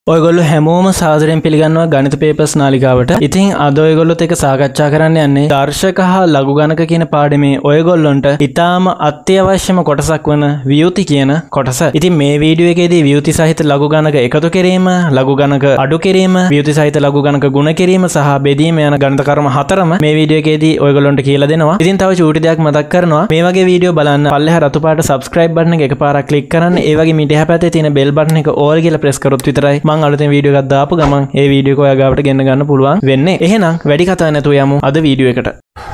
ඔයගොල්ලෝ හැමෝම සාදරයෙන් පිළිගන්නවා ගණිත පේපර්ස් නාලිකාවට. ඉතින් අද ඔයගොල්ලොත් එක්ක සාකච්ඡා කරන්න යන්නේ දර්ශක හා ලඝුගණක කියන පාඩමේ ඔයගොල්ලොන්ට ඊටාම අත්‍යවශ්‍යම කොටසක් වන වiyuthi කියන කොටස. ඉතින් මේ වීඩියෝ එකේදී වiyuthi සහිත ලඝුගණක එකතු කිරීම, ලඝුගණක අඩු කිරීම, වiyuthi සහිත ලඝුගණක ගුණ කිරීම සහ බෙදීම යන ගණිත කර්ම හතරම මේ වීඩියෝ එකේදී ඔයගොල්ලොන්ට කියලා දෙනවා. ඉතින් තව චූටි දෙයක් මතක් කරනවා. මේ වගේ වීඩියෝ බලන්න පල්ලෙහා රතු පාට subscribe button එක එකපාරක් click කරන්න. ඒ වගේ මීඩියා පැත්තේ තියෙන bell button එක all කියලා press කරොත් විතරයි අලුතෙන් වීඩියෝ එකක් දාපු ගමන් ඒ වීඩියෝ එක ඔයා ගාවට ගෙන්න ගන්න පුළුවන් වෙන්නේ. එහෙනම් වැඩි කතා නැතුව යමු අද වීඩියෝ එකට.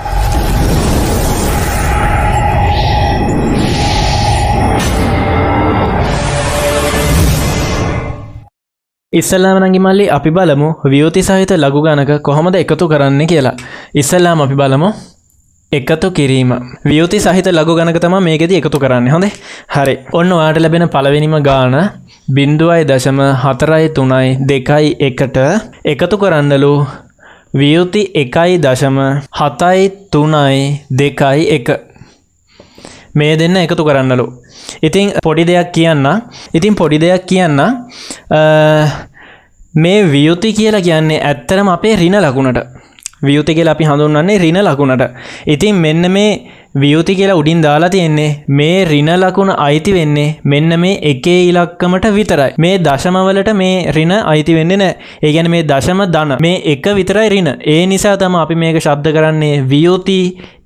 ඉස්සෙල්ලාම නංගි මල්ලි අපි බලමු වiyuthi සහිත ලඝුගණක කොහොමද එකතු කරන්නේ කියලා. ඉස්සෙල්ලාම අපි බලමු එකතු කිරීම. වiyuthi සහිත ලඝුගණක තමයි මේකෙදි එකතු කරන්නේ. හොඳේ. හරි. ඔන්න ඔයාලට ලැබෙන පළවෙනිම ගාන 0.432ට එකතු කරන්නලු වiyuthi 1.732 මේ දෙන්න එකතු කරන්නලු. ඉතින් පොඩි දෙයක් කියන්න. මේ වiyuthi කියලා කියන්නේ ඇත්තටම අපේ ඍණ ලකුණට. වiyuthi කියලා අපි හඳුන්වන්නේ ඍණ ලකුණට. ඉතින් මෙන්න මේ වiyuthi කියලා උඩින් දාලා තියෙන්නේ මේ ඍණ ලකුණ අයිති වෙන්නේ මෙන්න මේ එකේ ඉලක්කමට විතරයි. මේ දශම වලට මේ ඍණ අයිති වෙන්නේ නැහැ. ඒ කියන්නේ මේ දශම ධන මේ එක විතරයි ර්ණ. ඒ නිසා තමයි අපි මේක ශබ්ද කරන්නේ වiyuthi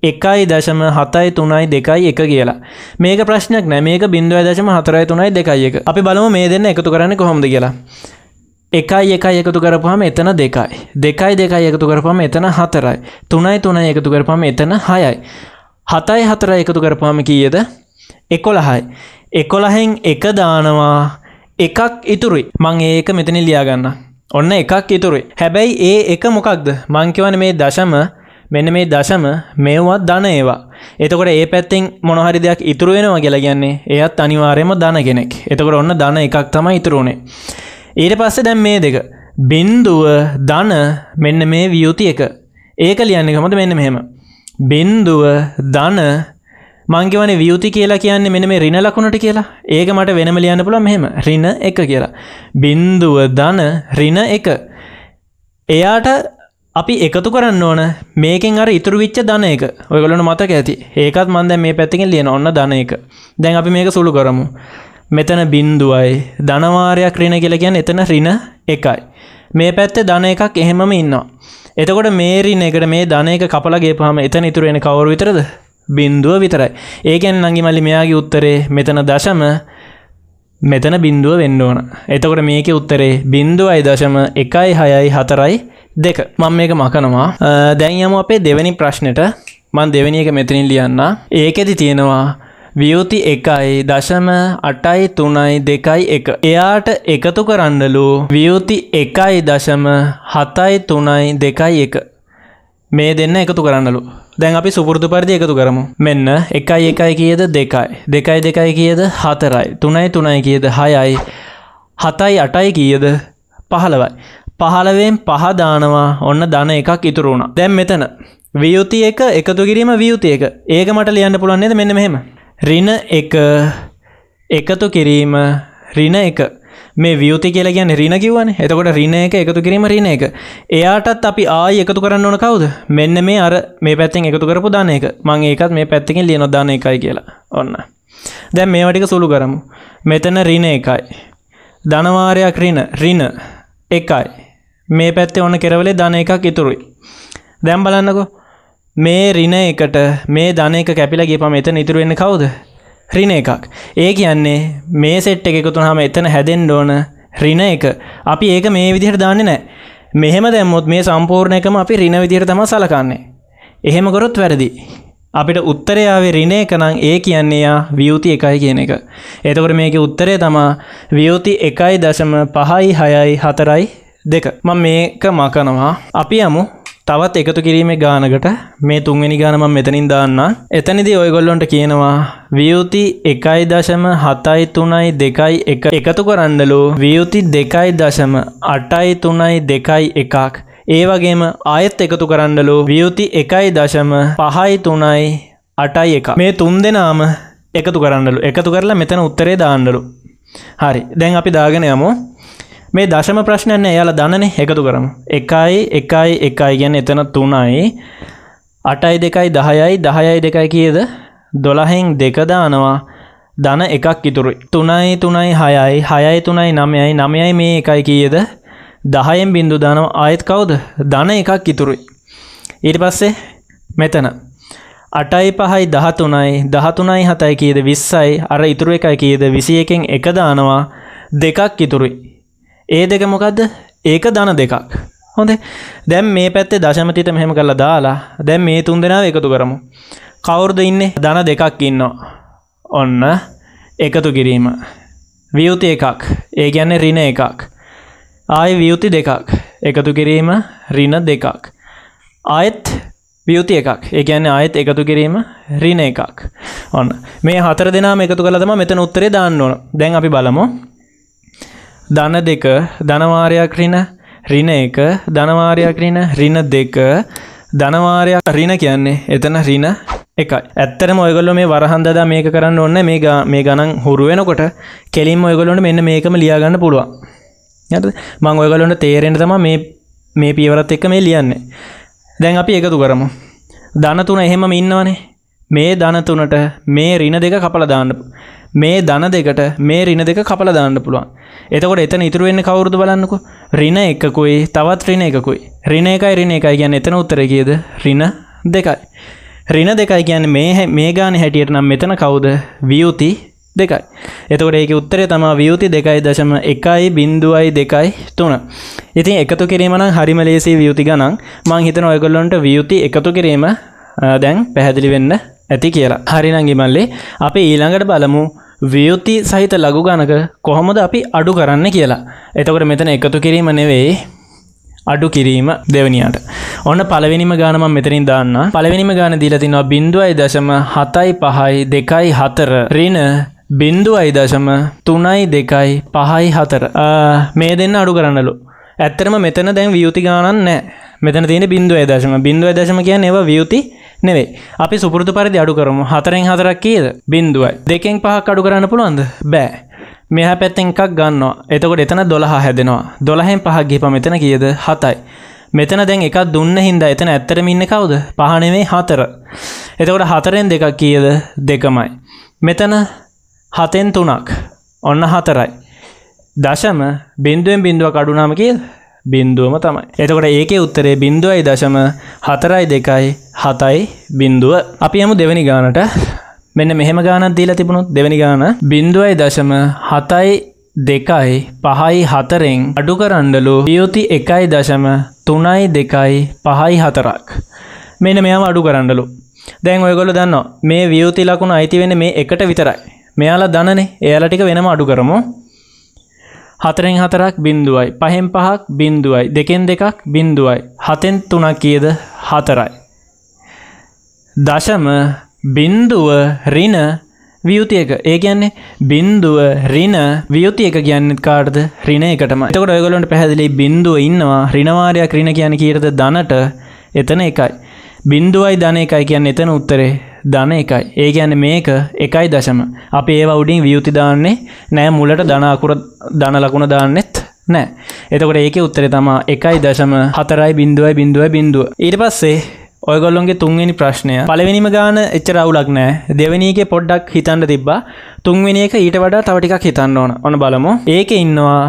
1.732 කියලා. මේක ප්‍රශ්නයක් නෑ. මේක 0.432. අපි බලමු මේ දෙන්න එකතු කරන්නේ කොහොමද කියලා. 1 එකතු කරපුවාම එතන 2යි. 2 එකතු කරපුවාම එතන 4යි. 3 එකතු කරපුවාම එතන 6යි. 7 එකතු කරපුවාම කීයද? 11යි. 11න් 1 දානවා එකක් ඉතුරුයි. මම ඒක මෙතනින් ලියා ගන්නම්. ඔන්න එකක් ඉතුරුයි. හැබැයි ඒ එක මොකක්ද? මම කියවනේ මේ දශම මෙන්න මේ දශම මේවා ධන ඒවා. එතකොට ඒ පැත්තෙන් මොන හරි දෙයක් ඉතුරු වෙනවා කියලා කියන්නේ එයත් අනිවාර්යයෙන්ම ධන කෙනෙක්. එතකොට ඔන්න ධන එකක් තමයි ඉතුරු උනේ. ඊට පස්සේ දැන් මේ දෙක බිඳුව ධන මෙන්න මේ වiyuthi එක. ඒක ලියන්නේ කොහොමද? මෙන්න මෙහෙම. බිඳුව ධන මං කියවනේ වiyuthi කියලා කියන්නේ මෙන්න මේ ඍණ ලකුණට කියලා. ඒක මට වෙනම ලියන්න පුළුවන් මෙහෙම. ඍණ 1 කියලා. බිඳුව ධන ඍණ 1. එයාට අපි එකතු කරන්න ඕන මේකෙන් අර ඉතුරු වෙච්ච ධන එක. ඔයගොල්ලන්ට මතක ඇති. ඒකත් මම දැන් මේ පැත්තකින් ලියන ඔන්න ධන එක. දැන් අපි මේක සුළු කරමු. මෙතන බිඳුවයි ධන වාරයක් ඍණ කියලා කියන්නේ එතන ඍණ 1යි. මේ පැත්තේ ධන එකක් එහෙමම ඉන්නවා. එතකොට මේ ඍණ එකට මේ ධන එක කපලා ගියපුවාම එතන ඉතුරු වෙන්නේ කවුරු විතරද? බිඳුව විතරයි. ඒ කියන්නේ නංගි මල්ලි මෙයාගේ උත්තරේ මෙතන දශම මෙතන බිඳුව වෙන්න ඕන. එතකොට මේකේ උත්තරේ 0.164 2. මම මේක මකනවා. දැන් යමු අපේ දෙවෙනි ප්‍රශ්නෙට. මම දෙවෙනි එක මෙතනින් ලියන්න. ඒකෙදි තියෙනවා වiyuthi 1.832 එයාට එකතු කරන්නලු වiyuthi 1.732 මේ දෙන්න එකතු කරන්නලු. දැන් අපි සුපුරුදු පරිදි එකතු කරමු. මෙන්න 1 කීයද? 2යි. 2 කීයද? 4යි. 3 කීයද? 6යි. 7යි 8යි කීයද? 15යි. 15න් 5 දානවා ඔන්න ධන එකක් ඉතුරු වුණා. දැන් මෙතන වiyuthi 1 එකතු කිරීම වiyuthi 1. ඒක මට ලියන්න පුළුවන් නේද? මෙන්න මෙහෙම. ඍණ 1 එකතු කිරීම ඍණ 1. මේ වiyuthi කියලා කියන්නේ ඍණ කිව්වනේ. එතකොට ඍණ 1 එකතු කිරීම ඍණ 1. එයාටත් අපි ආයි එකතු කරන්න ඕන කවුද? මෙන්න මේ අර මේ පැත්තෙන් එකතු කරපු ධන 1. මම ඒකත් මේ පැත්තකින් ලියනවා ධන 1යි කියලා. ඔන්න. දැන් මේවා ටික සුළු කරමු. මෙතන ඍණ 1යි. ධන වාරයක් ඍණ 1යි. මේ පැත්තේ ඔන්න කෙරවලේ ධන එකක් ඉතුරුයි. දැන් බලන්නකෝ. මේ ඍණ 1ට මේ ධන 1 කැපිලා ගියපම එතන ඉතුරු වෙන්නේ කවුද? ඍණ 1ක්. ඒ කියන්නේ මේ සෙට් එක එකතු වුනහම එතන හැදෙන්න ඕන ඍණ 1. අපි ඒක මේ විදිහට දාන්නේ නැහැ. මෙහෙම දැම්මොත් මේ සම්පූර්ණ එකම අපි ඍණ විදිහට තමයි සලකන්නේ. එහෙම කරොත් වැරදි. අපිට උත්තරය ආවේ ඍණ 1 නම් ඒ කියන්නේ යා වiyuthi 1යි කියන එක. එතකොට මේකේ උත්තරය තමයි වiyuthi 1.564 2. මම මේක මකනවා. අපි යමු තවත් එකතු කිරීමේ ගානකට. මේ තුන්වෙනි ගාන මම මෙතනින් දාන්න. එතනදී ඔයගොල්ලන්ට කියනවා වiyuthi 1.732 එකතු කරන්නලු වiyuthi 2.832 ඒ වගේම ආයෙත් එකතු කරන්නලු වiyuthi 1.531 මේ තුන් දෙනාම එකතු කරන්නලු. එකතු කරලා මෙතන උත්තරේ දාන්නලු. හරි. දැන් අපි දාගෙන යමු. මේ දශම ප්‍රශ්නයක් නෑ. එයාලා දන්නනේ. එකතු කරමු. 1 1 1 කියන්නේ එතන 3යි. 8යි 2යි 10යි 10යි 2යි කීයද? 12න් 2 දානවා. ධන එකක් ඉතුරුයි. 3යි 3යි 6යි 6යි 3යි 9යි 9යි මේ එකයි කීයද? 10න් බිංදු දානවා. ආයෙත් කවුද? ධන එකක් ඉතුරුයි. ඊට පස්සේ මෙතන 8යි 5යි 13යි 13යි 7යි කීයද? 20යි. අර ඉතුරු එකයි කීයද? 21න් 1 දානවා. දෙකක් ඉතුරුයි. ඒ දෙක මොකද්ද? ඒක ධන දෙකක්. හොඳයි. දැන් මේ පැත්තේ දශම තිත මෙහෙම කරලා දාලා දැන් මේ තුන් දෙනාව එකතු කරමු. කවුරුද ඉන්නේ? ධන දෙකක් ඉන්නවා. ඔන්න එකතු කිරීම. ව්‍යුති එකක්. ඒ කියන්නේ ඍණ එකක්. ආයෙ ව්‍යුති දෙකක්. එකතු කිරීම ඍණ දෙකක්. ආයෙත් ව්‍යුති එකක්. ඒ කියන්නේ ආයෙත් එකතු කිරීම ඍණ එකක්. ඔන්න මේ හතර දෙනාම එකතු කරලා තමයි මෙතන උත්තරේ දාන්න ඕන. දැන් අපි බලමු. ධන දෙක ධනවාරයක් ඍණ ඍණ එක ධනවාරයක් ඍණ ඍණ දෙක ධනවාරයක් ඍණ කියන්නේ එතන ඍණ එකයි. ඇත්තටම ඔයගොල්ලෝ මේ වරහන් දදා මේක කරන්න ඕනේ. මේ ගණන් හුරු වෙනකොට කෙලින්ම ඔයගොල්ලෝන්ට මෙන්න මේකම ලියා ගන්න පුළුවන්. හරිද? මම ඔයගොල්ලන්ට තේරෙන්න තමයි මේ පියවරත් එක්ක මේ ලියන්නේ. දැන් අපි එකතු කරමු. ධන 3 එහෙමම ඉන්නවනේ. මේ ධන 3ට මේ ඍණ දෙක කපලා දාන්න. මේ ධන දෙකට මේ ඍණ දෙක කපලා දාන්න පුළුවන්. එතකොට එතන ඉතුරු වෙන්නේ කවුරුද බලන්නකෝ. ඍණ එකකුයි තවත් ඍණ එකකුයි. ඍණ එකයි ඍණ එකයි කියන්නේ එතන උත්තරේ කීයද? ඍණ දෙකයි. ඍණ දෙකයි කියන්නේ මේ ගානේ හැටියට නම් මෙතන කවුද? ව්‍යුති දෙකයි. එතකොට ඒකේ උත්තරේ තමයි ව්‍යුති 2.1.2.3. ඉතින් එකතු කිරීම නම් හරිම ලේසි ව්‍යුති ගණන්. මම හිතනවා ඔයගොල්ලන්ට ව්‍යුති එකතු කිරීම දැන් පැහැදිලි වෙන්න ඇති කියලා. හරි නම් ඉමල්ලේ අපි ඊළඟට බලමු ව්‍යුති සහිත ලඝු ගණක කොහොමද අපි අඩු කරන්නේ කියලා. එතකොට මෙතන එකතු කිරීම නෙවෙයි අඩු කිරීම දෙවෙනියට. ඔන්න පළවෙනිම ගාන මම මෙතනින් දාන්න. පළවෙනිම ගාන දීලා තිනවා 0.75 2 4 ඍණ 0.3 2 5 4. මේ දෙන්න අඩු කරන්නලු. ඇත්තටම මෙතන දැන් ව්‍යුති ගානක් නැහැ. මෙතන තියෙන්නේ 0.0 කියන්නේ ඒවා ව්‍යුති නෙවෙයි. අපි සුපුරුදු පරිදි අඩු කරමු. 4න් 4ක් කීයද? 0යි. 2න් 5ක් අඩු කරන්න පුළුවන්ද? බෑ. මෙහා පැත්තෙන් එකක් ගන්නවා. එතකොට එතන 12 හැදෙනවා. 12න් 5ක් ගිහපම මෙතන කීයද? 7යි. මෙතන දැන් එකක් දුන්න හින්දා එතන ඇත්තටම ඉන්නේ කවුද? 5 නෙමෙයි 4. එතකොට 4න් 2ක් කීයද? 2මයි. මෙතන 7න් 3ක්. ඔන්න 4යි. දශම බිංදුවෙන් බිංදුවක් අඩු වුණාම කීයද? බිංදුවම තමයි. එතකොට ඒකේ උත්තරේ 0.4 2 7 අපි යමු දෙවෙනි ගානට. මෙන්න මෙහෙම ගානක් දීලා තිබුණොත් දෙවෙනි ගාන 0.7 2 5 4න් අඩු කරන්නලු ව්‍යුති 1.3 2 5 4ක්. මෙන්න මෙයාම අඩු කරන්නලු. දැන් ඔයගොල්ලෝ දන්නවා මේ ව්‍යුති ලකුණ අයිති වෙන්නේ මේ එකට විතරයි. මෙයාලා දන්නනේ. එයාලා ටික වෙනම අඩු කරමු. 4න් 4ක් 0යි. 5න් 5ක් 0යි. 2න් 2ක් 0යි. 7න් 3ක් කීයද? 4යි. දශම බිංදුව ඍණ ව්‍යුති එක. ඒ කියන්නේ බිංදුව ඍණ ව්‍යුති එක කියන්නේ කාටද? ඍණ එකටමයි. එතකොට ඔයගොල්ලන්ට පැහැදිලි බිංදුව ඉන්නවා ඍණ වාරයක් ඍණ කියන්නේ කීයටද? ධනට. එතන 1යි. බිංදුවයි ධන 1යි කියන්නේ එතන උත්තරේ ධන 1යි. ඒ කියන්නේ මේක 1.0. අපි ඒව උඩින් ව්‍යුති දාන්නේ නෑ. මුලට ධන අකුර ධන ලකුණ දාන්නෙත් නෑ. එතකොට ඒකේ උත්තරේ තමයි 1.4. ඊට පස්සේ ඔයගොල්ලොන්ගේ තුන්වෙනි ප්‍රශ්නය. පළවෙනිම ගාන එච්චර අවුලක් නෑ. දෙවෙනි එකේ පොඩ්ඩක් හිතන්න තිබ්බා. තුන්වෙනි එක ඊට වඩා තව ටිකක් හිතන්න ඕන. ඔන්න බලමු. ඒකේ ඉන්නවා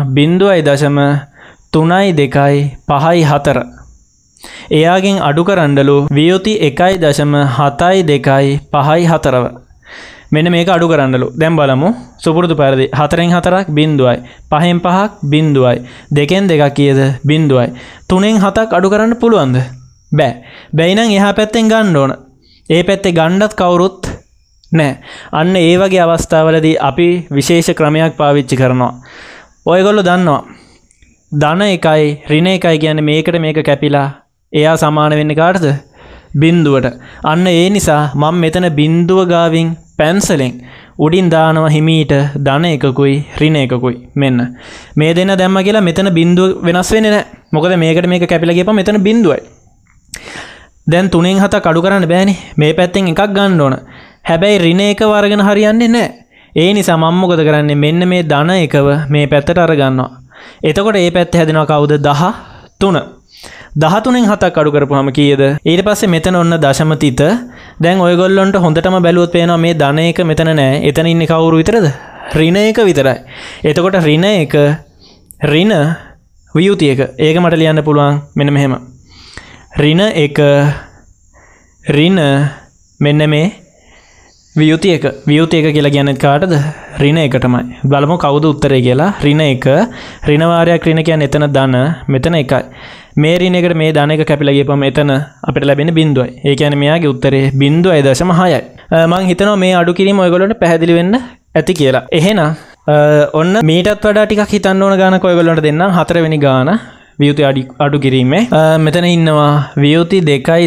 0.3 2 5 4. එයාගෙන් අඩු කරන්නලු ව්‍යුති 1.7 2 5 4. මෙන්න මේක අඩු කරන්නලු. දැන් බලමු. සුපුරුදු පරිදි 4න් 4ක් 0යි. 5න් 5ක් 0යි. 2න් 2ක් කීයද? 0යි. 3න් 7ක් අඩු කරන්න පුළුවන්ද? බෑ. බැයි නම් එහා පැත්තෙන් ගන්න ඕන. ඒ පැත්තේ ගන්නත් කවුරුත් නැහැ. අන්න ඒ වගේ අවස්ථාවලදී අපි විශේෂ ක්‍රමයක් පාවිච්චි කරනවා. ඔයගොල්ලෝ දන්නවා. ධන 1යි ඍණ 1යි කියන්නේ මේකට මේක කැපිලා එයා සමාන වෙන්නේ කාටද? බිංදුවට. අන්න ඒ නිසා මම මෙතන බිංදුව ගාවින් පැන්සලෙන් උඩින් දානවා හිමීට ධන එකකුයි ඍණ එකකුයි. මෙන්න මේ දෙන්න දැම්ම කියලා මෙතන බිංදුව වෙනස් වෙන්නේ නැහැ. මොකද මේකට මේක කැපිලා ගියපම මෙතන බිංදුවයි. දැන් 3න් 7ක් අඩු කරන්න බෑනේ. මේ පැත්තෙන් එකක් ගන්න ඕන. හැබැයි ඍණ එක වර්ගන හරියන්නේ නැහැ. ඒ නිසා මම මොකද කරන්නේ? මෙන්න මේ ධන එකව මේ පැත්තට අර ගන්නවා. එතකොට මේ පැත්තේ හැදෙනවා කවුද 13. 13න් 7ක් අඩු කරපුවාම කීයද? ඊට පස්සේ මෙතන ඔන්න දශම තිත. දැන් ඔයගොල්ලන්ට හොඳටම බැලුවොත් පේනවා මේ ධන එක මෙතන නෑ. එතන ඉන්නේ කවුරු විතරද? ඍණ එක විතරයි. එතකොට ඍණ එක ඍණ ව්‍යුති එක. ඒක මට ලියන්න පුළුවන් මෙන්න මෙහෙම. ඍණ එක ඍණ මෙන්න මේ ව්‍යුති එක. ව්‍යුති එක කියලා කියන්නේ කාටද? ඍණ එක තමයි. බලමු කවුද උත්තරේ කියලා. ඍණ එක ඍණ වාරයක් ඍණ කියන්නේ එතන ධන මෙතන එකයි. මේ ඍණ එකට මේ ධන එක කැපිලා ගියපම එතන අපිට ලැබෙන්නේ බිඳුවයි. ඒ කියන්නේ මෙයාගේ උත්තරේ 0.6යි. මම හිතනවා මේ අඩු කිරීම ඔයගොල්ලන්ට පැහැදිලි වෙන්න ඇති කියලා. එහෙනම් ඔන්න මීටත් වඩා ටිකක් හිතන්න ඕන ගානක් ඔයගොල්ලන්ට දෙන්නම්. 4 වෙනි ගාන ව්‍යුති අඩු කිරීමේ මෙතන ඉන්නවා ව්‍යුති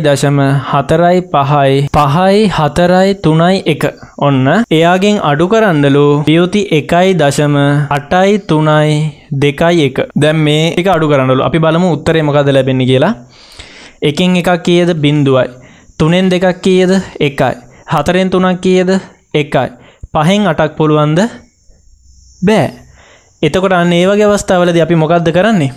2.5 ඔන්න එයාගෙන් අඩු කරන්නලු ව්‍යුති 1.832 දැන් මේ ටික අඩු කරන්නලු. අපි බලමු උත්තරේ මොකද ලැබෙන්නේ කියලා. 1න් 1ක් කීයද? 0යි. 3න් 2ක් කීයද? 1යි. 4න් 3ක් කීයද? 1යි. 5න් 8ක් පුළුවන්ද? බෑ. එතකොට අන්න ඒ වගේ අවස්ථාවලදී අපි මොකද්ද කරන්නේ?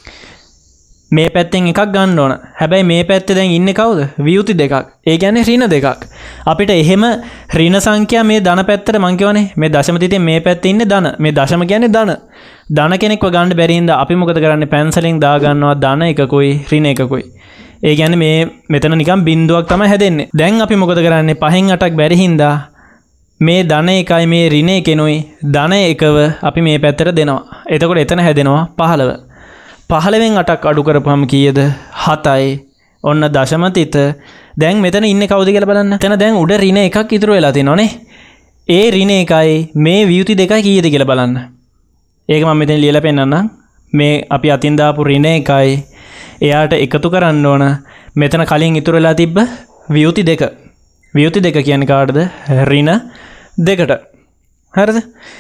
මේ පැත්තෙන් එකක් ගන්න ඕන. හැබැයි මේ පැත්තේ දැන් ඉන්නේ කවුද? ව්‍යුති දෙකක්. ඒ කියන්නේ ඍණ දෙකක්. අපිට එහෙම ඍණ සංඛ්‍යා මේ ධන පැත්තට මං කියවනේ මේ දශම තිතේ මේ පැත්තේ ඉන්නේ ධන. මේ දශම කියන්නේ ධන. ධන කෙනෙක්ව ගන්න බැරි හින්දා අපි මොකද කරන්නේ? පැන්සලෙන් දා ගන්නවා ධන එකකුයි ඍණ එකකුයි. ඒ කියන්නේ මේ මෙතන නිකන් බිඳුවක් තමයි හැදෙන්නේ. දැන් අපි මොකද කරන්නේ? 5න් 8ක් බැරි හින්දා මේ ධන එකයි මේ ඍණ එකෙනුයි ධන එකව අපි මේ පැත්තට දෙනවා. එතකොට එතන හැදෙනවා 15. 15න් 8ක් අඩු කරපුවම කීයද? 7යි. ඔන්න දශම තිත. දැන් මෙතන ඉන්නේ කවුද කියලා බලන්න. එතන දැන් උඩ ඍණ එකක් ඉතුරු වෙලා තියෙනවනේ. ඒ ඍණ එකයි මේ ව්‍යුති දෙකයි කීයද කියලා බලන්න. ඒක මම මෙතන ලියලා පෙන්නන්නම්. මේ අපි අතින් දාපු ඍණ එකයි එයාට එකතු කරන්න ඕන. මෙතන කලින් ඉතුරු වෙලා තිබ්බ ව්‍යුති දෙක. ව්‍යුති දෙක කියන්නේ කාටද? ඍණ දෙකට. හරිද?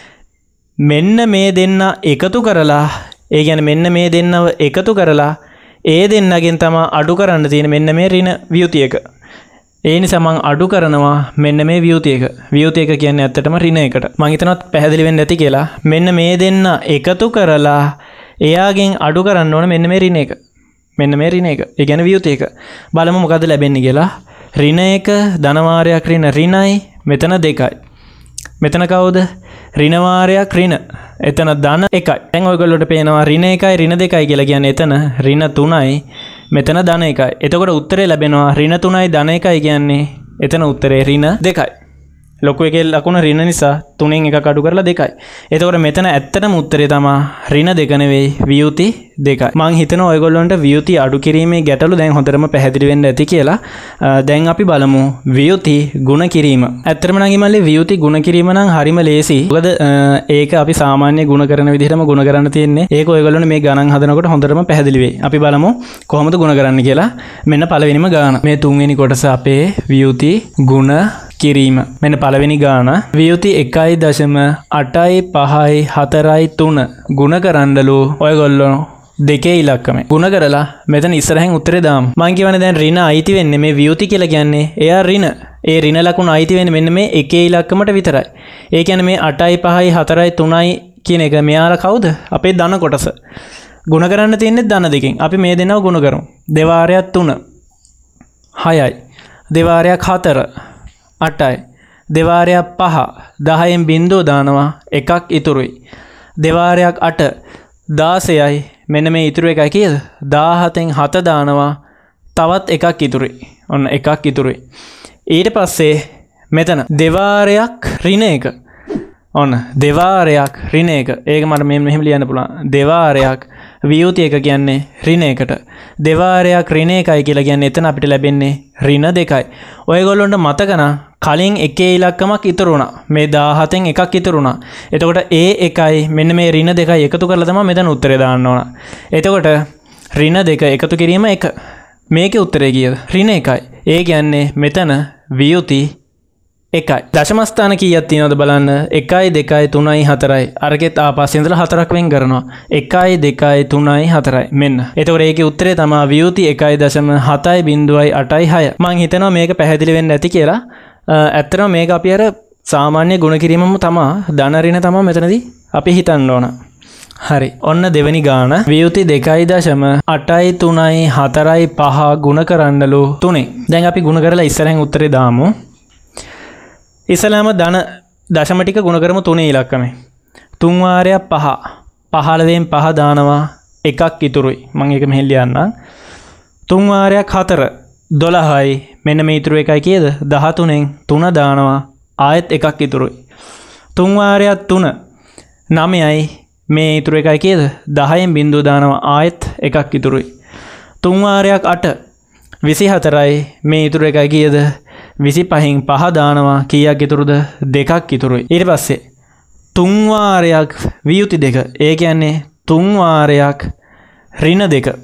මෙන්න මේ දෙන්න එකතු කරලා ඒ කියන්නේ මෙන්න මේ දෙන්නව එකතු කරලා ඒ දෙන්නගෙන් තමයි අඩු කරන්න තියෙන මෙන්න මේ ඍණ ව්‍යුති එක. ඒ නිසා මම අඩු කරනවා මෙන්න මේ ව්‍යුති එක. ව්‍යුති එක කියන්නේ ඇත්තටම ඍණ එකට. මම හිතනවා පැහැදිලි වෙන්න ඇති කියලා. මෙන්න මේ දෙන්න එකතු කරලා එයාගෙන් අඩු කරන්න ඕන මෙන්න මේ ඍණ එක. මෙන්න මේ ඍණ එක. ඒ කියන්නේ ව්‍යුති එක. බලමු මොකද ලැබෙන්නේ කියලා. ඍණ එක ධනවාරයක් ඍණ ඍණයි මෙතන 2යි. මෙතන කවුද? ඍණ වාරයක් ඍණ. එතන ධන 1යි. දැන් ඔයගොල්ලෝට පේනවා ඍණ 1යි ඍණ 2යි කියලා කියන්නේ එතන ඍණ 3යි මෙතන ධන 1යි. එතකොට උත්තරේ ලැබෙනවා ඍණ 3යි ධන 1යි කියන්නේ එතන උත්තරේ ඍණ 2යි. ලොකු එකේ ලකුණ ඍණ නිසා 3න් එකක් අඩු කරලා 2යි. එතකොට මෙතන ඇත්තටම උත්තරේ තමයි ඍණ 2 නෙවෙයි ව්‍යුති 2යි. මම හිතනවා ඔයගොල්ලන්ට ව්‍යුති අඩු කිරීමේ ගැටලු දැන් හොඳටම පැහැදිලි වෙන්න ඇති කියලා. දැන් අපි බලමු ව්‍යුති ගුණ කිරීම. ඇත්තටම නම් ඉමල්ලේ ව්‍යුති ගුණ කිරීම නම් හරිම ලේසි. මොකද ඒක අපි සාමාන්‍ය ගුණ කරන විදිහටම ගුණ කරන්න තියෙන්නේ. ඒක ඔයගොල්ලන්ට මේ ගණන් හදනකොට හොඳටම පැහැදිලි වෙයි. අපි බලමු කොහොමද ගුණ කරන්න කියලා. මෙන්න පළවෙනිම ගාන. මේ තුන්වෙනි කොටස අපේ ව්‍යුති ගුණ කිරීම. මෙන්න පළවෙනි ගාන ව්‍යුති 1.854 ගුණ කරන්නලු ඔයගොල්ලෝ දෙකේ ඉලක්කම ගුණ කරලා මෙතන ඉස්සරහින් උත්තරේ දාමු. මම කියවනේ දැන් ඍණ අයිති වෙන්නේ මේ ව්‍යුති කියලා කියන්නේ එයා ඍණ. ඒ ඍණ ලකුණ අයිති වෙන්නේ මෙන්න මේ එකේ ඉලක්කමට විතරයි. ඒ කියන්නේ මේ 8යි 5යි 4යි 3යි කියන එක මෙයාලා කවුද? අපේ ධන කොටස. ගුණ කරන්න තියෙන්නේ ධන දෙකෙන්. අපි මේ දෙන්නව ගුණ කරමු. දෙවාරයක් 3 6යි. දෙවාරයක් 4 8යි. දෙවාරයක් 5 10න් බිඳුව දානවා එකක් ඉතුරුයි. දෙවාරයක් 8 16යි. මෙන්න මේ ඉතුරු එකයි කීයද? 17න් 7 දානවා තවත් එකක් ඉතුරුයි. ඔන්න එකක් ඉතුරුයි. ඊට පස්සේ මෙතන දෙවාරයක් ඍණ එක. ඔන්න දෙවාරයක් ඍණ එක. ඒක මට මෙහෙම ලියන්න පුළුවන්. දෙවාරයක් ව්‍යුති එක කියන්නේ ඍණ එකට. දෙවාරයක් ඍණ එකයි කියලා කියන්නේ එතන අපිට ලැබෙන්නේ ඍණ 2යි. ඔයගොල්ලොන්ට මතක නම් කලින් එකේ ඉලක්කමක් ඉතුරු වුණා. මේ 17න් එකක් ඉතුරු වුණා. එතකොට ඒ එකයි මෙන්න මේ ඍණ 2යි එකතු කරලා තමයි මෙතන උත්තරේ දාන්න ඕන. එතකොට ඍණ 2 එකතු කිරීම 1. මේකේ උත්තරේ කීයද? ඍණ 1යි. ඒ කියන්නේ මෙතන ව්‍යුති 1යි. දශම ස්ථාන කීයක් තියෙනවද බලන්න. 1යි 2යි 3යි 4යි. අරගෙත් ආපස්සේ ඉඳලා 4ක් වෙන් කරනවා. 1යි 2යි 3යි 4යි. මෙන්න. එතකොට ඒකේ උත්තරේ තමයි ව්‍යුති 1.7.8.6. මම හිතනවා මේක පැහැදිලි වෙන්න ඇති කියලා. ඇත්තටම මේක අපි අර සාමාන්‍ය ගුණ කිරීමම තමයි ධන ඍණ තමයි මෙතනදී අපි හිතන්න ඕන. හරි. ඔන්න දෙවෙනි ගාන. වියුති 2.8යි 3යි 4යි 5 ගුණ කරන්නලු 3. දැන් අපි ගුණ කරලා ඉස්සරහින් උත්තරේ දාමු. ඉස්සලාම ධන දශම ටික ගුණ කරමු 3 ඉලක්කමේ. 3 වාරයක් 5. 15න් 5 දානවා එකක් ඉතුරුයි. මම ඒක මෙහෙන් ලියන්නම්. 3 වාරයක් 4 12යි. මෙන්න මේ ඉතුරු එකයි කීයද? 13න් 3 දානවා ආයෙත් එකක් ඉතුරුයි. 3 වාරයක් 3 9යි. මේ ඉතුරු එකයි කීයද? 10න් බිංදුව දානවා ආයෙත් එකක් ඉතුරුයි. 3 වාරයක් 8 24යි. මේ ඉතුරු එකයි කීයද? 25න් 5 දානවා කීයක් ඉතුරුද? දෙකක් ඉතුරුයි. ඊට පස්සේ 3 වාරයක් වියුති 2. ඒ කියන්නේ 3 වාරයක් ඍණ 2.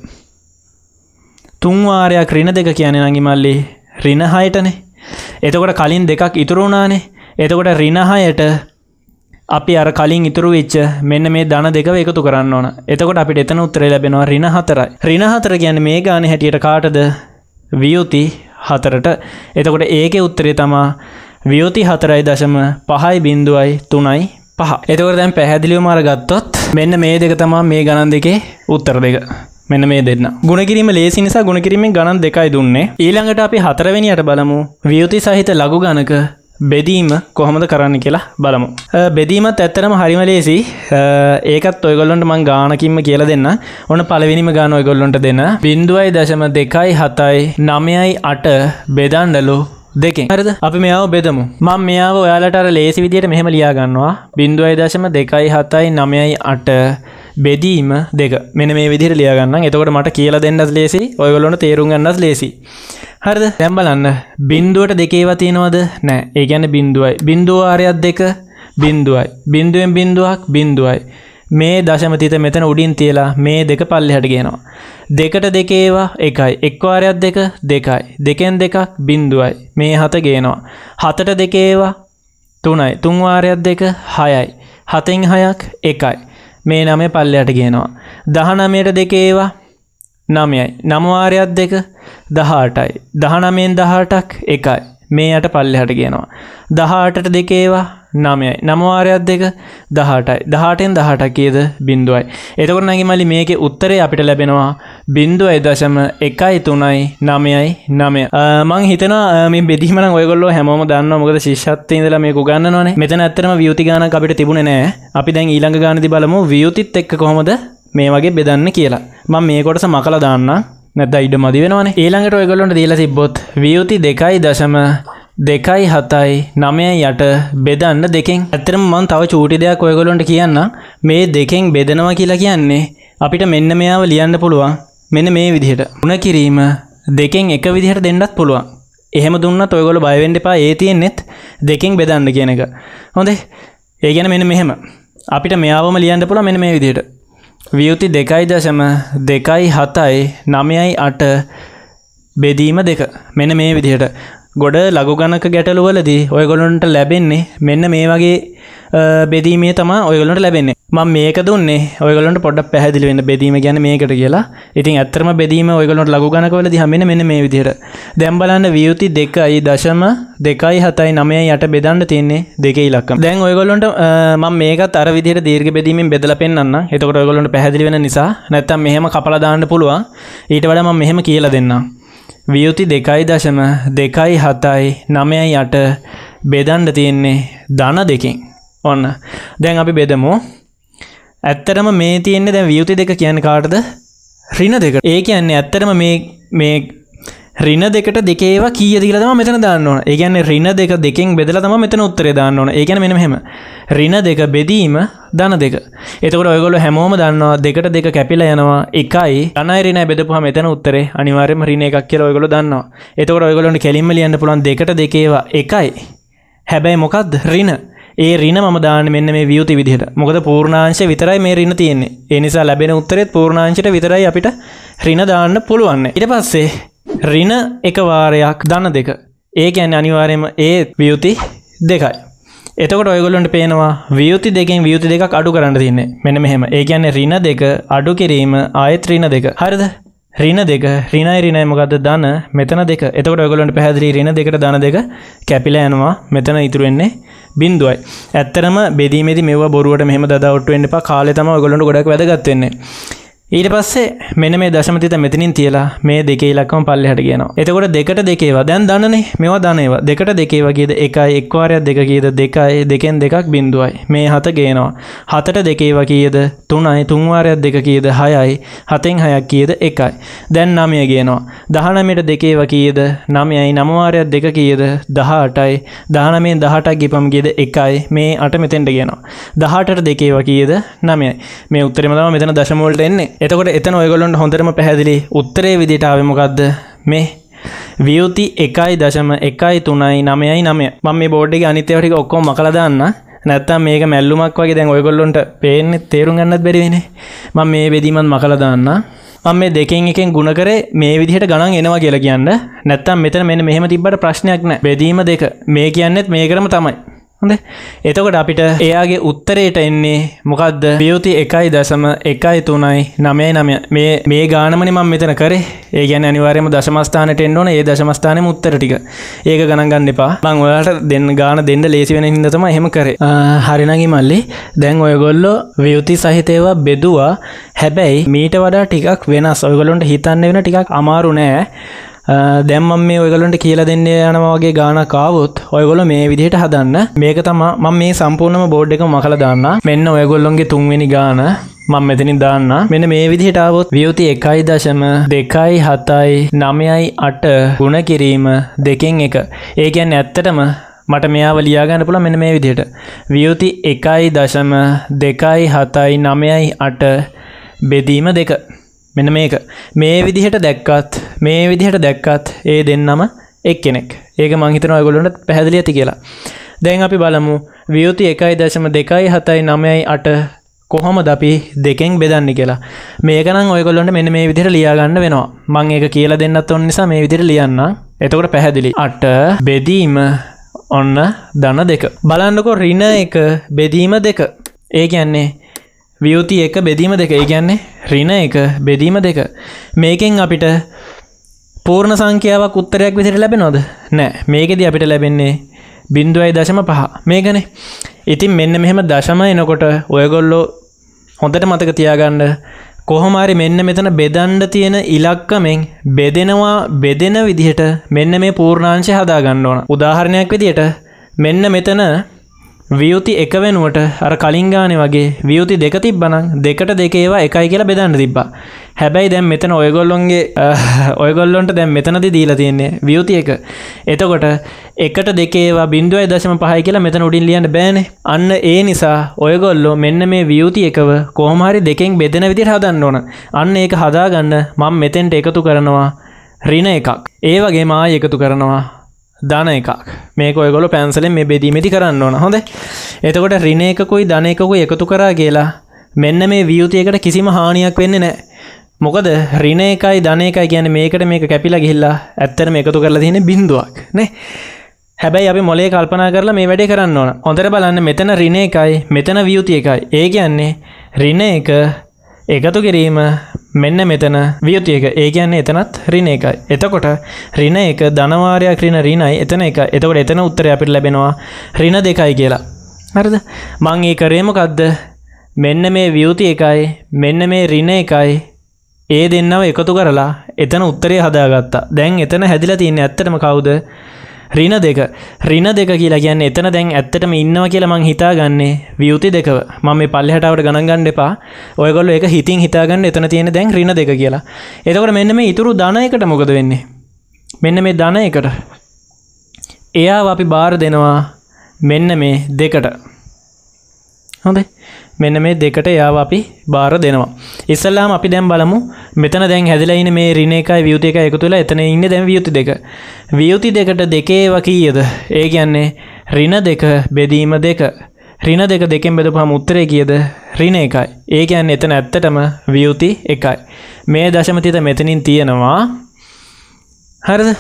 3 වාරයක් ඍණ 2 කියන්නේ නංගි මල්ලි ඍණ 6ටනේ. එතකොට කලින් දෙකක් ඉතුරු වුණානේ. එතකොට ඍණ 6ට අපි අර කලින් ඉතුරු වෙච්ච මෙන්න මේ ධන දෙකව එකතු කරන්න ඕන. එතකොට අපිට එතන උත්තරය ලැබෙනවා ඍණ 4යි. ඍණ 4 කියන්නේ මේ ගානේ හැටියට කාටද? වියුති 4ට. එතකොට ඒකේ උත්තරය තමයි වියුති 4.5යි බිංදුවයි 3යි 5. එතකොට දැන් පැහැදිලිවම අරගත්තොත් මෙන්න මේ දෙක තමයි මේ ගණන් දෙකේ උත්තර දෙක. මෙන්න මේ දෙන්න. ගුණ කිරීම ලේසි නිසා ගුණ කිරීමෙන් ගණන් දෙකයි දුන්නේ. ඊළඟට අපි 4 වෙනියට බලමු. වියුති සහිත ලඝු ගණක බෙදීම කොහොමද කරන්න කියලා බලමු. බෙදීමත් ඇත්තටම හරිම ලේසි. ඒකත් ඔයගොල්ලන්ට මම ගානකින්ම කියලා දෙන්න. ඔන්න පළවෙනිම ගාන ඔයගොල්ලන්ට දෙන්න. 0.27යි 9යි 8 බෙදන්නලු දෙකෙන්. හරිද? අපි මෙයාව බෙදමු. මම මෙයාව ඔයාලට අර ලේසි විදියට මෙහෙම ලියා ගන්නවා. 0.27යි 9යි 8 බෙදීම 2. මෙන්න මේ විදිහට ලියා ගන්නම්. එතකොට මට කියලා දෙන්නත් ලේසි. ඔයගොල්ලන්ට තේරුම් ගන්නත් ලේසි. හරිද? දැන් බලන්න. බිංදුවට දෙකේවා තියෙනවද? නැහැ. ඒ කියන්නේ බිංදුවයි. බිංදුව වාරයක් 2 බිංදුවයි. බිංදුවෙන් බිංදුවක් බිංදුවයි. මේ දශම තිත මෙතන උඩින් තියලා මේ දෙක පල්ලෙහාට ගේනවා. දෙකට දෙකේවා 1යි. එක් වාරයක් 2 2යි. දෙකෙන් දෙකක් බිංදුවයි. මේ 7 ගේනවා. 7ට දෙකේවා 3යි. 3 වාරයක් 2 6යි. 7න් 6ක් 1යි. මේ 9 පල්ලෙහාට ගේනවා. 19ට දෙකේවා 9යි. 9 වාරයක් 2 18යි. 19න් 18ක් 1යි. මේ 8 පල්ලෙහාට ගේනවා. 18ට දෙකේවා 9යි. 9 වාරයක් 2 18යි. 18න් 18ක් කීයද? බිංදුවයි. එතකොට නංගි මල්ලි මේකේ උත්තරේ අපිට ලැබෙනවා 0.139යි 9යි 9. මං හිතනවා මේ බෙදීම නම් ඔයගොල්ලෝ හැමෝම දන්නවා. මොකද ශිෂ්‍යත්වයේ ඉඳලා මේක උගන්වනවානේ. මෙතන ඇත්තටම වියුති ගානක් අපිට තිබුණේ නැහැ. අපි දැන් ඊළඟ ගානේදී බලමු වියුතිත් එක්ක කොහොමද මේ වගේ බෙදන්න කියලා. මම මේ කොටස මකලා දාන්නම්. නැත්නම් ඉඩ මදි වෙනවනේ. ඊළඟට ඔයගොල්ලන්ට දීලා තිබ්බොත් වියුති 2.7යි 9යි 8 බෙදන්න දෙකෙන්. ඇත්තටම මම තව චූටි දෙයක් ඔයගොල්ලන්ට කියන්න. මේ දෙකෙන් බෙදනවා කියලා කියන්නේ අපිට මෙන්න මෙයාව ලියන්න පුළුවන්. මෙන්න මේ විදිහට. ගුණ කිරීම දෙකෙන් එක විදිහට දෙන්නත් පුළුවන්. එහෙම දුන්නත් ඔයගොල්ලෝ බය වෙන්න එපා. ඒ තියෙන්නෙත් දෙකෙන් බෙදන්න කියන එක. හොඳේ. ඒ කියන්නේ මෙන්න මෙහෙම. අපිට මෙයාවම ලියන්න පුළුවන් මෙන්න මේ විදිහට. වියුති 2.7යි 9යි 8 බෙදීම 2. මෙන්න මේ විදිහට. ගොඩ ලඝු ගණක ගැටළු වලදී ඔයගොල්ලන්ට ලැබෙන්නේ මෙන්න මේ වගේ බෙදීමේ තමයි ඔයගොල්ලන්ට ලැබෙන්නේ. මම මේක දුන්නේ ඔයගොල්ලන්ට පොඩ්ඩක් පැහැදිලි වෙන්න බෙදීම කියන්නේ මේකට කියලා. ඉතින් ඇත්තටම බෙදීම ඔයගොල්ලන්ට ලඝු ගණක වලදී හම්බෙන්නේ මෙන්න මේ විදිහට. දැන් බලන්න වියුති 2.2.7යි 9යි 8 බෙදන්න තියෙන්නේ දෙකේ ඉලක්කම. දැන් ඔයගොල්ලන්ට මම මේකත් අර විදිහට දීර්ඝ බෙදීමෙන් බෙදලා පෙන්නන්නම්. එතකොට ඔයගොල්ලන්ට පැහැදිලි වෙන නිසා. නැත්තම් මෙහෙම කපලා දාන්න පුළුවන්. ඊට වඩා මම මෙහෙම කියලා දෙන්නම්. වියුති 2.2.7යි 9යි 8 බෙදන්න තියෙන්නේ ධන දෙකෙන්. ඔන්න. දැන් අපි බෙදමු. ඇත්තටම මේ තියෙන්නේ දැන් වියුති 2 කියන්නේ කාටද? ඍණ 2ට. ඒ කියන්නේ ඇත්තටම මේ ඍණ 2ට දෙකේවා කීයද කියලා තමයි මෙතන දාන්න ඕන. ඒ කියන්නේ ඍණ 2 දෙකෙන් බෙදලා තමයි මෙතන උත්තරේ දාන්න ඕන. ඒ කියන්නේ මෙන්න මෙහෙම. ඍණ 2 බෙදීම ධන 2. එතකොට ඔයගොල්ලෝ හැමෝම දන්නවා 2ට 2 කැපිලා යනවා 1යි. ධනයි ඍණයි බෙදපුවාම මෙතන උත්තරේ අනිවාර්යයෙන්ම ඍණ 1ක් කියලා ඔයගොල්ලෝ දන්නවා. එතකොට ඔයගොල්ලොන්ට කෙලින්ම ලියන්න පුළුවන් 2ට 2 ඒවා 1යි. හැබැයි මොකද්ද? ඍණ. ඒ ඍණ මම දාන්නේ මෙන්න මේ වියුති විදිහට. මොකද පූර්ණාංශය විතරයි මේ ඍණ තියෙන්නේ. ඒ නිසා ලැබෙන උත්තරෙත් පූර්ණාංශයට විතරයි අපිට ඍණ දාන්න පුළුවන්. ඊට පස්සේ ඍණ එක වාරයක් ධන 2. ඒ කියන්නේ අනිවාර්යයෙන්ම ඒ වියුති 2යි. එතකොට ඔයගොල්ලන්ට පේනවා වියුති 2කින් වියුති 2ක් අඩු කරන්න තියෙන්නේ. මෙන්න මෙහෙම. ඒ කියන්නේ ඍණ 2 අඩු කිරීම ආයෙත් ඍණ 2. හරිද? ඍණ 2 ඍණයි මොකද්ද? ධන මෙතන 2. එතකොට ඔයගොල්ලන්ට පැහැදිලි ඍණ 2ට ධන 2 කැපිලා යනවා. මෙතන ඉතුරු වෙන්නේ බිඳුවයි. ඇත්තටම බෙදීමේදී මෙව බොරුවට මෙහෙම දඩවට්ටු වෙන්න එපා. කාලේ තමයි ඔයගොල්ලන්ට ගොඩක් වැදගත් වෙන්නේ. ඊට පස්සේ මෙන්න මේ දශම තිත මෙතනින් තියලා මේ දෙකේ ඉලක්කම පල්ලෙහාට ගියනවා. එතකොට දෙකට දෙකේවා දැන් දන්නනේ මේවා දන ඒවා. දෙකට දෙකේවා කීයද 1යි එක් වාරයක් දෙක කීයද 2යි දෙකෙන් දෙකක් බිඳුවයි. මේ 7 ගේනවා. 7ට දෙකේවා කීයද 3යි තුන් වාරයක් දෙක කීයද 6යි 7න් 6ක් කීයද 1යි. දැන් 9 ගේනවා. 19ට දෙකේවා කීයද 9යි 9 වාරයක් දෙක කීයද 18යි 19න් 18ක් ගිපම් කීයද 1යි මේ 8 මෙතෙන්ට ගේනවා. 18ට දෙකේවා කීයද 9යි. මේ උත්තරේම තමයි මෙතන දශම වලට එන්නේ. එතකොට එතන ඔයගොල්ලන්ට හොඳටම පැහැදිලි උත්තරේ විදිහට ආවේ මොකද්ද මේ ව්‍යුති 1.1.3යි 9යි 9. මම මේ බෝඩ් එකේ අනිත් ඒවා ටික ඔක්කොම මකලා දාන්න. නැත්තම් මේක මැල්ලුමක් වගේ දැන් ඔයගොල්ලන්ට පේන්නේ තේරුම් ගන්නත් බැරි වෙන්නේ. මම මේ බෙදීමත් මකලා දාන්න. මම මේ දෙකෙන් එකෙන් ගුණ කරේ මේ විදිහට ගණන් එනවා කියලා කියන්න. නැත්තම් මෙතන මෙන්න මෙහෙම තිබ්බට ප්‍රශ්නයක් නැහැ. බෙදීම දෙක මේ කියන්නේත් මේකටම තමයි. හොඳයි. එතකොට අපිට එයාගේ උත්තරේට එන්නේ මොකද්ද? ව්‍යුති 1.1.3.9 මේ ගානමනේ මම මෙතන කරේ. ඒ කියන්නේ අනිවාර්යයෙන්ම දශම ස්ථානෙට එන්න ඕනේ. ඒ දශම ස්ථානෙම උත්තර ටික. ඒක ගණන් ගන්න එපා. මම ඔයාලට ගාන දෙන්න ලේසි වෙන හින්දා තමයි එහෙම කරේ. හරිනම් මල්ලි දැන් ඔයගොල්ලෝ ව්‍යුති සහිත ඒවා බෙදුවා. හැබැයි මීට වඩා ටිකක් වෙනස්. ඔයගොල්ලන්ට හිතන්න වෙන ටිකක් අමාරු නෑ. දැන් මම මේ ඔයගොල්ලන්ට කියලා දෙන්න යනවා වගේ ගානක් ආවොත් ඔයගොල්ලෝ මේ විදිහට හදන්න. මේක තමයි මම මේ සම්පූර්ණම බෝඩ් එකම මකලා දාන්න. මෙන්න ඔයගොල්ලොන්ගේ තුන්වෙනි ගාන මම මෙතනින් දාන්න. මෙන්න මේ විදිහට ආවොත් ව්‍යුති 1.2.7.9.8 ගුණ කිරීම දෙකෙන් එක. ඒ කියන්නේ ඇත්තටම මට මෙයාව ලියා ගන්න පුළුවන් මෙන්න මේ විදිහට. ව්‍යුති 1.2.7.9.8 බෙදීම දෙක. මෙන්න මේක මේ විදිහට දැක්කත් ඒ දෙන්නම එක්කෙනෙක්. ඒක මං හිතනවා ඔයගොල්ලන්ට පැහැදිලි ඇති කියලා. දැන් අපි බලමු ව්‍යුති 1.2.7.9.8 කොහොමද අපි දෙකෙන් බෙදන්නේ කියලා. මේක නම් ඔයගොල්ලන්ට මෙන්න මේ විදිහට ලියා ගන්න වෙනවා. මම ඒක කියලා දෙන්නත් ඕන නිසා මේ විදිහට ලියන්නම්. එතකොට පැහැදිලි. 8 බෙදීම ඔන්න ධන 2. බලන්නකෝ ඍණ 1 බෙදීම 2. ඒ කියන්නේ ව්‍යුති 1 බෙදීම 2. ඒ කියන්නේ ඍණ 1 බෙදීම 2. මේකෙන් අපිට පූර්ණ සංඛ්‍යාවක් උත්තරයක් විදිහට ලැබෙනවද? නෑ. මේකෙදි අපිට ලැබෙන්නේ 0.5 මේකනේ. ඉතින් මෙන්න මෙහෙම දශම එනකොට ඔයගොල්ලෝ හොඳට මතක තියාගන්න කොහොම හරි මෙන්න මෙතන බෙදන්න තියෙන ඉලක්කමෙන් බෙදෙන විදිහට මෙන්න මේ පූර්ණාංශය හදා ගන්න ඕන. උදාහරණයක් විදිහට මෙන්න මෙතන ව්‍යුති 1 වෙනුවට අර කලින් ගානේ වගේ ව්‍යුති 2 තිබ්බනම් 2ට 2 ඒවා 1යි කියලා බෙදන්න තිබ්බා. හැබැයි දැන් මෙතන ඔයගොල්ලොන්ට දැන් මෙතනදී දීලා තියෙන්නේ ව්‍යුති 1. එතකොට 1ට 2 ඒවා 0.5යි කියලා මෙතන උඩින් ලියන්න බෑනේ. අන්න ඒ නිසා ඔයගොල්ලෝ මෙන්න මේ ව්‍යුති 1ව කොහොම හරි දෙකෙන් බෙදෙන විදිහට හදන්න ඕන. අන්න ඒක හදාගන්න මම මෙතෙන්ට එකතු කරනවා ඍණ 1ක්. ඒ වගේම ආයෙ එකතු කරනවා ධන 1ක්. මේක ඔයගොල්ලෝ පැන්සලෙන් මේ බෙදීමේදී කරන්න ඕන. හොඳයි. එතකොට ඍණ 1කුයි ධන 1කුයි එකතු කරා කියලා මෙන්න මේ ව්‍යුති එකට කිසිම හානියක් වෙන්නේ නැහැ. මොකද ඍණ 1යි ධන 1යි කියන්නේ මේකට මේක කැපිලා ගිහිල්ලා ඇත්තටම එකතු කරලා තියෙන්නේ බිඳුවක් නේ. හැබැයි අපි මොලේ කල්පනා කරලා මේ වැඩේ කරන්න ඕන. හොඳට බලන්න මෙතන ඍණ 1යි මෙතන ව්‍යුති 1යි. ඒ කියන්නේ ඍණ 1 එකතු කිරීම මෙන්න මෙතන ව්‍යුති 1. ඒ කියන්නේ එතනත් ඍණ 1යි. එතකොට ඍණ 1 ධන වාරයක් ඍණයි එතන 1යි. එතකොට එතන උත්තරය අපිට ලැබෙනවා ඍණ 2යි කියලා. හරිද? මම ඒ කරේ මොකද්ද? මෙන්න මේ ව්‍යුති 1යි මෙන්න මේ ඍණ 1යි ඒ දෙන්නව එකතු කරලා එතන උත්තරය හදාගත්තා. දැන් එතන හැදිලා තියෙන්නේ ඇත්තටම කවුද? ඍණ 2. ඍණ 2 කියලා කියන්නේ එතන දැන් ඇත්තටම ඉන්නවා කියලා මං හිතාගන්නේ ව්‍යුති 2ව. මම මේ පල්ලෙහාට ආවට ගණන් ගන්න එපා. ඔයගොල්ලෝ ඒක හිතින් හිතාගන්න එතන තියෙන දැන් ඍණ 2 කියලා. එතකොට මෙන්න මේ ඊතුරු ධන 1ට මොකද වෙන්නේ? මෙන්න මේ ධන 1ට. එයාව අපි බාර දෙනවා මෙන්න මේ 2ට. හොඳයි. මෙන්න මේ 2ට එයාව අපි බාර දෙනවා. ඉස්සල්ලාම අපි දැන් බලමු මෙතන දැන් හැදිලා ඉන්නේ මේ ඍණ 1යි ව්‍යුති 1යි එකතු වෙලා එතන ඉන්නේ දැන් ව්‍යුති 2. ව්‍යුති 2ට 2 ඒවා කීයද? ඒ කියන්නේ ඍණ 2 බෙදීම 2. ඍණ 2 දෙකෙන් බෙදපුවාම උත්තරේ කීයද? ඍණ 1යි. ඒ කියන්නේ එතන ඇත්තටම ව්‍යුති 1යි. මේ දශම තිත මෙතනින් තියෙනවා. හරිද?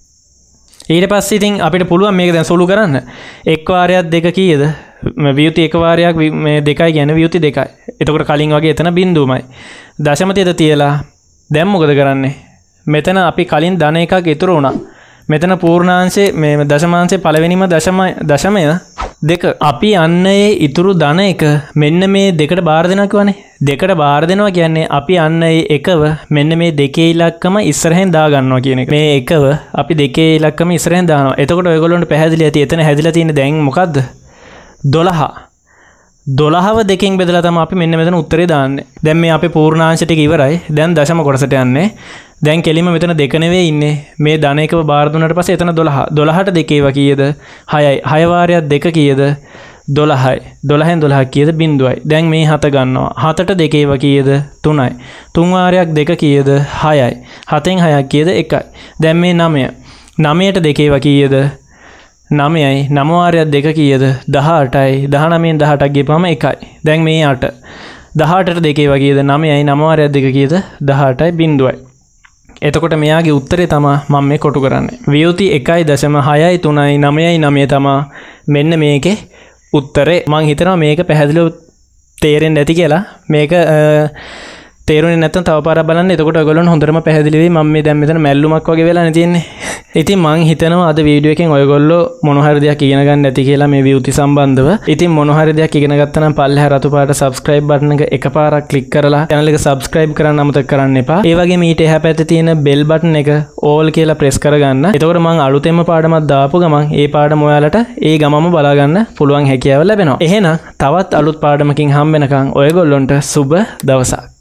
ඊට පස්සේ ඉතින් අපිට පුළුවන් මේක දැන් සුළු කරන්න. එක් වාරයක් 2 කීයද? ව්‍යුති 1 වාරයක් මේ 2යි කියන්නේ ව්‍යුති 2යි. එතකොට කලින් වගේ එතන බිඳුවමයි. දශම තිත තියලා දැන් මොකද කරන්නේ? මෙතන අපි කලින් ධන 1ක් ඉතුරු වුණා. මෙතන පූර්ණාංශයේ මේ දශමාංශයේ පළවෙනිම දශමය දෙක. අපි අන්න ඒ ඉතුරු ධන එක මෙන්න මේ දෙකට බාර දෙනවා කියවනේ. දෙකට බාර දෙනවා කියන්නේ අපි අන්න ඒ එකව මෙන්න මේ දෙකේ ඉලක්කම ඉස්සරහෙන් දා ගන්නවා කියන එක. මේ එකව අපි දෙකේ ඉලක්කම ඉස්සරහෙන් දානවා. එතකොට ඔයගොල්ලන්ට පැහැදිලි ඇති එතන හැදිලා තියෙන දැන් මොකද්ද? 12. 12ව දෙකෙන් බෙදලා තමයි අපි මෙන්න මෙතන උත්තරේ දාන්නේ. දැන් මේ අපේ පූර්ණාංශ ටික ඉවරයි. දැන් දශම කොටසට යන්නේ. දැන් කෙලිම මෙතන දෙක නෙවෙයි ඉන්නේ. මේ ධන එකව බාර දුන්නාට පස්සේ එතන 12. 12ට දෙකේව කීයද? 6යි. 6 වාරයක් දෙක කීයද? 12යි. 12න් 12ක් කීයද? බිඳුවයි. දැන් මේ 7 ගන්නවා. 7ට දෙකේව කීයද? 3යි. 3 වාරයක් දෙක කීයද? 6යි. 7න් 6ක් කීයද? 1යි. දැන් මේ 9. 9ට දෙකේව කීයද? 9යි. 9 වාරයක් දෙක කීයද? 18යි. 19න් 18ක් ගියපම 1යි. දැන් මේ 8. 18ට දෙකේව කීයද? 9යි. 9 වාරයක් දෙක කීයද? 18යි. බිඳුවයි. එතකොට මෙයාගේ උත්තරේ තමයි මම මේ කොටු කරන්නේ. ව්‍යුති 1.6යි 3යි 9යි 9 තමයි මෙන්න මේකේ උත්තරේ. මම හිතනවා මේක පැහැදිලිව තේරෙන්නේ නැති කියලා. මේක තේරුනේ නැත්නම් තව පාරක් බලන්න. එතකොට ඔයගොල්ලෝ හොඳටම පැහැදිලි වෙයි. මම මේ දැන් මෙතන මැල්ලුමක් වගේ වෙලා තියෙන්නේ. ඉතින් මම හිතනවා අද වීඩියෝ එකෙන් ඔයගොල්ලෝ මොන හරි දෙයක් ඉගෙන ගන්න ඇති කියලා මේ ව්‍යුති සම්බන්ධව. ඉතින් මොන හරි දෙයක් ඉගෙන ගත්තා නම් පල්ලෙහා රතු පාට subscribe button එක එකපාරක් click කරලා channel එක subscribe කරන්න අමතක කරන්න එපා. ඒ වගේම ඊට එහා පැත්තේ තියෙන bell button එක all කියලා press කරගන්න. එතකොට මම අලුතෙන්ම පාඩමක් දාපු ගමන් ඒ පාඩම ඔයාලට ඒ ගමම බලා ගන්න පුළුවන් හැකියාව ලැබෙනවා. එහෙනම් තවත් අලුත් පාඩමකින් හම්බ වෙනකන් ඔයගොල්ලොන්ට සුබ දවසක්.